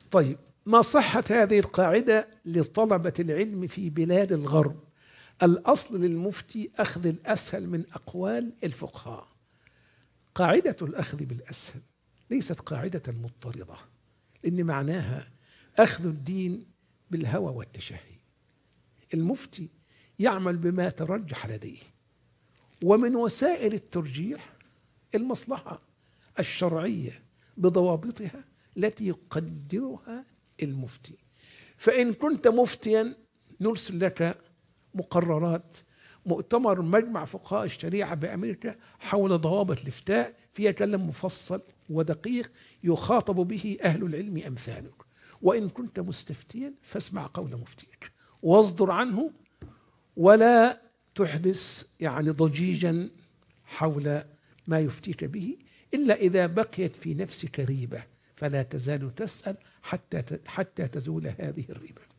طيب، ما صحة هذه القاعدة لطلبة العلم في بلاد الغرب؟ الأصل للمفتي أخذ الأسهل من أقوال الفقهاء. قاعدة الأخذ بالأسهل ليست قاعدة مضطردة، إن معناها أخذ الدين بالهوى والتشهي. المفتي يعمل بما ترجح لديه، ومن وسائل الترجيح المصلحة الشرعية بضوابطها التي يقدرها المفتي. فإن كنت مفتيا نرسل لك مقررات مؤتمر مجمع فقهاء الشريعة بأمريكا حول ضوابط الإفتاء، فيها كلام مفصل ودقيق يخاطب به أهل العلم أمثالك. وإن كنت مستفتيا فاسمع قول مفتيك واصدر عنه، ولا تحدث ضجيجا حول ما يفتيك به، إلا إذا بقيت في نفسك ريبة، فلا تزال تسأل حتى تزول هذه الريبة.